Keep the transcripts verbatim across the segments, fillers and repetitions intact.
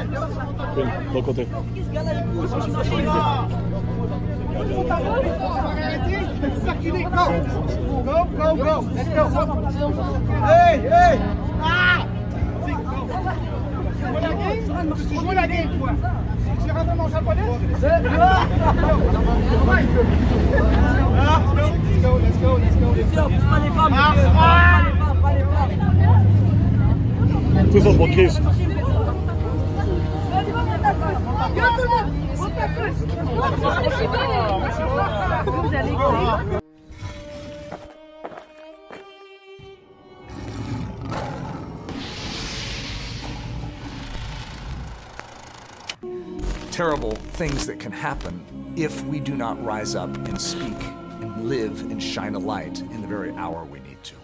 Bon côté. Go, go, go. Let's go. Hey, hey. Ah. Tu joues la game, toi. Tu rentres dans mon japonais? Let's go, let's go, let's go. Pas les femmes, Ah, pas les femmes, pas les femmes. Tous autres pour Chris. Vous allez écouter. Terrible things that can happen if we do not rise up and speak and live and shine a light in the very hour we need to.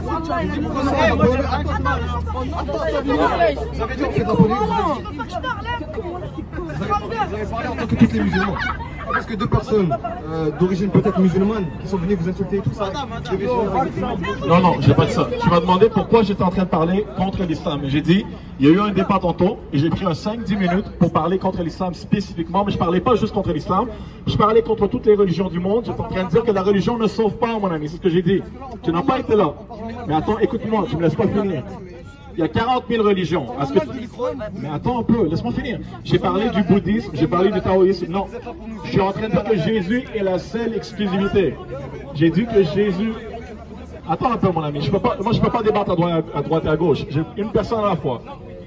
Parce que deux personnes euh, d'origine peut-être musulmane qui sont venues vous insulter et tout ça. Non, non, j'ai pas dit ça. Tu m'as demandé pourquoi j'étais en train de parler contre l'islam. J'ai dit, il y a eu un débat tantôt et j'ai pris un cinq dix minutes pour parler contre l'islam spécifiquement. Mais je parlais pas juste contre l'islam, je parlais contre toutes les religions du monde. J'étais en train de dire que la religion ne sauve pas, mon ami. C'est ce que j'ai dit. Tu n'as pas été là. Mais attends, écoute-moi, tu me laisses pas finir. Il y a quarante mille religions. Est-ce que... Mais attends un peu, laisse-moi finir. J'ai parlé du bouddhisme, j'ai parlé du taoïsme. Non, je suis en train de dire que Jésus est la seule exclusivité. J'ai dit que Jésus... Attends un peu, mon ami. Je peux pas... Moi, je ne peux pas débattre à droite, à droite et à gauche. J'ai une personne à la fois.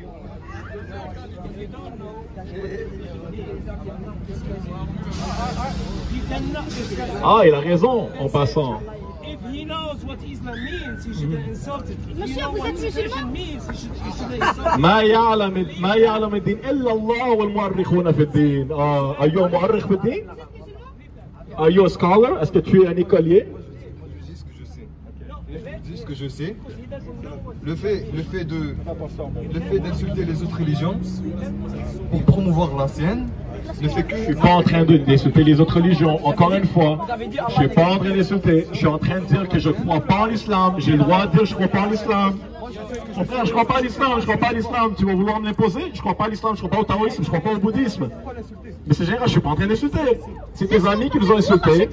Ah, il a raison, en passant. He knows what Islam means, he should have insulted. Monsieur, vous êtes musulman? ما يعلم ما يعلم الدين إلا الله والمؤرخون في الدين. آه، أيوه مؤرخ في الدين؟ أيوه scholar. Est-ce que tu es un écolier? Je dis ce que je sais. Je dis ce que je sais. Le fait, le fait de, le fait d'insulter les autres religions pour promouvoir la sienne. Le fait que... Je suis pas en train d'insulter les autres religions. Encore une fois, je suis pas en train d'insulter. Je suis en train de dire que je crois pas en l'islam. J'ai le droit de dire que je crois pas en l'islam. Mon frère, je crois pas à l'islam. Je crois pas à l'islam. Tu vas vouloir me l'imposer? Je crois pas à l'islam. Je crois pas au taoïsme. Je crois pas au bouddhisme. Mais c'est général. Je suis pas en train d'insulter. C'est tes amis qui nous ont insultés.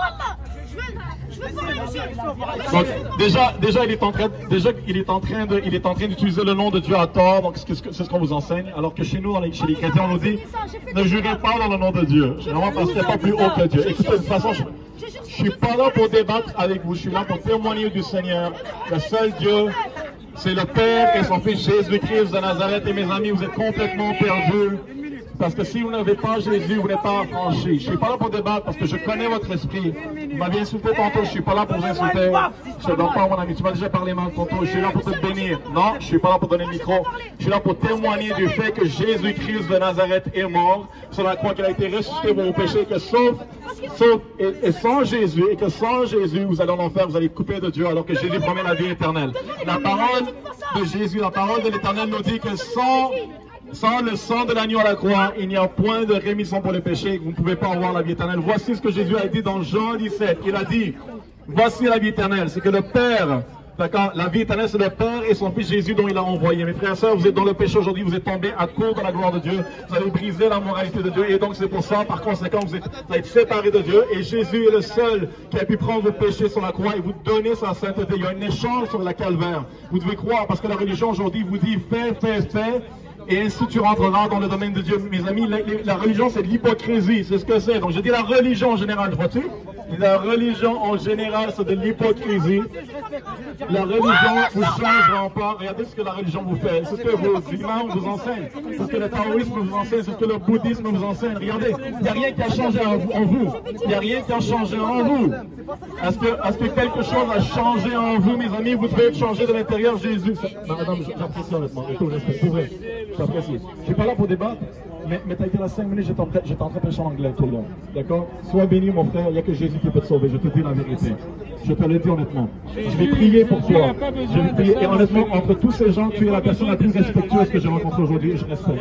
Donc, déjà, déjà, il est en train, déjà, il est en train de, il est en train d'utiliser le nom de Dieu à tort. Donc, c'est ce qu'on vous enseigne. Alors que chez nous, dans les, chez les chrétiens, on nous dit, ne jurez pas dans le nom de Dieu. Vraiment parce qu'il n'y a pas plus haut que Dieu. Écoutez, de toute façon, je, je suis pas là pour débattre avec vous. Je suis là pour témoigner du Seigneur. Le seul Dieu, c'est le Père et son Fils Jésus-Christ de Nazareth. Et mes amis, vous êtes complètement perdus. Parce que si vous n'avez pas Jésus, vous n'êtes pas affranchi. Je ne suis pas là pour débattre parce que je connais votre esprit. Vous m'avez insulté tantôt, je ne suis pas là pour vous insulter. Je ne te donne pas, mon ami, tu m'as déjà parlé mal tantôt. Je suis là pour te bénir. Non, je ne suis pas là pour donner le micro. Je suis là pour témoigner du fait que Jésus-Christ de Nazareth est mort sur la croix, qu'il a été ressuscité pour vos péchés, que sauf, sauf et, et sans Jésus, et que sans Jésus, vous allez en enfer, vous allez couper de Dieu, alors que Jésus promet la vie éternelle. La parole de Jésus, la parole de l'Éternel nous dit que sans... Sans le sang de l'agneau à la croix, il n'y a point de rémission pour les péchés. Vous ne pouvez pas avoir la vie éternelle. Voici ce que Jésus a dit dans Jean dix-sept. Il a dit, voici la vie éternelle. C'est que le Père, d'accord, la vie éternelle, c'est le Père et son Fils Jésus dont il a envoyé. Mes frères et sœurs, vous êtes dans le péché aujourd'hui, vous êtes tombés à court de la gloire de Dieu. Vous avez brisé la moralité de Dieu. Et donc c'est pour ça, par conséquent, vous êtes, vous êtes séparés de Dieu. Et Jésus est le seul qui a pu prendre vos péchés sur la croix et vous donner sa sainteté. Il y a un échange sur la calvaire. Vous devez croire, parce que la religion aujourd'hui vous dit, fais, fais, fais. Et ainsi tu rentreras dans le domaine de Dieu. Mes amis, la, la religion c'est de l'hypocrisie, c'est ce que c'est. Donc je dis la religion en général, vois-tu? La religion en général c'est de l'hypocrisie. La religion vous changera pas. Regardez ce que la religion vous fait. C'est ce que vos imams vous enseignent. C'est ce que le taoïsme vous enseigne. C'est ce que le bouddhisme vous enseigne. Regardez, il n'y a rien qui a changé en vous. En vous. Il n'y a rien qui a changé en vous. Est-ce que, est-ce que quelque chose a changé en vous, mes amis? Vous devez changer de l'intérieur Jésus. Non, madame, j'apprécie honnêtement. Et tout respect, pour vrai. J'apprécie. Je suis pas là pour débattre, mais, mais tu as été là cinq minutes, j'étais en, j'étais en train de prêcher en anglais tout le long. D'accord? Sois béni, mon frère, il n'y a que Jésus qui peut te sauver. Je te dis la vérité. Je te le dis honnêtement. Je vais prier pour toi. Je vais prier. Et honnêtement, entre tous ces gens, tu es la personne la plus respectueuse que j'ai rencontrée aujourd'hui et je respecte.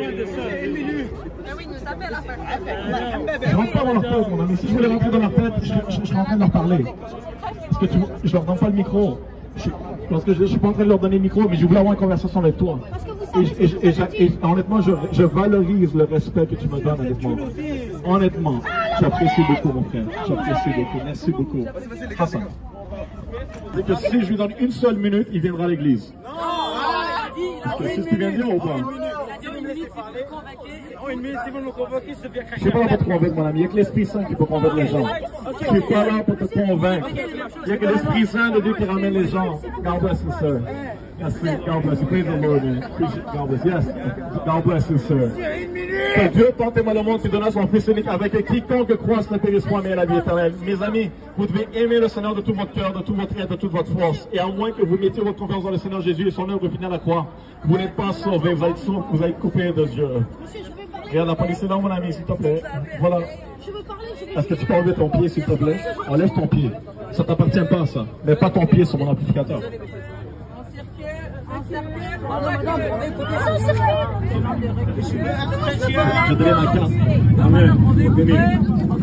Je rentre pas dans leur tête, mon ami. Si je voulais rentrer dans leur tête, je, je, je serais en train de leur parler. Parce que tu, je leur donne pas le micro. Je, parce que je ne suis pas en train de leur donner le micro, mais je voulais avoir une conversation avec toi. et, et, et, et honnêtement, je, je valorise le respect que tu me donnes, honnêtement. Honnêtement, j'apprécie beaucoup, mon frère. J'apprécie beaucoup. Merci beaucoup. Hassan. C'est que si je lui donne une seule minute, il viendra à l'église. Est-ce que c'est ce qu'il vient de dire ou pas? Je suis pas là pour te convaincre, mon ami. Il n'y a que l'Esprit Saint qui peut convaincre les gens. Je suis pas là pour te convaincre. Il n'y a que l'Esprit Saint de Dieu qui ramène les gens. God bless you, sir. Merci. God bless you. Praise the Lord, man. God bless you. Yes. God bless you, sir. Que Dieu tant aima le monde qui donna son Fils unique avec quiconque croise ne périsse point mais la vie éternelle. Mes amis, vous devez aimer le Seigneur de tout votre cœur, de tout votre être, de toute votre force. Et à moins que vous mettiez votre confiance dans le Seigneur Jésus et son œuvre finale à la croix, vous n'êtes pas sauvés, vous êtes sauvés, vous êtes coupés de Dieu. Regarde la police est là, mon ami, s'il te plaît. Voilà. Est-ce que tu peux enlever ton pied, s'il te plaît? Enlève ton pied. Ça ne t'appartient pas, ça. Mets pas ton pied sur mon amplificateur. Je donne ma carte. Amen. Amen.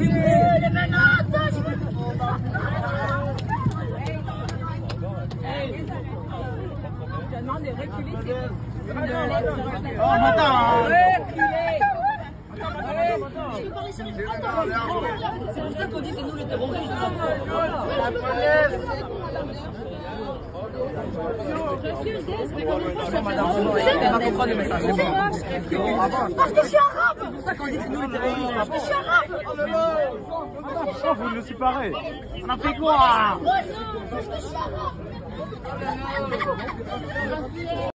C'est pour ça qu'on dit c'est nous les terroristes. Parce que je suis arabe. C'est pour ça qu'on dit que c'est nous les terroristes. Parce que je suis arabe. Vous le séparez. On a fait quoi? Parce que je suis arabe.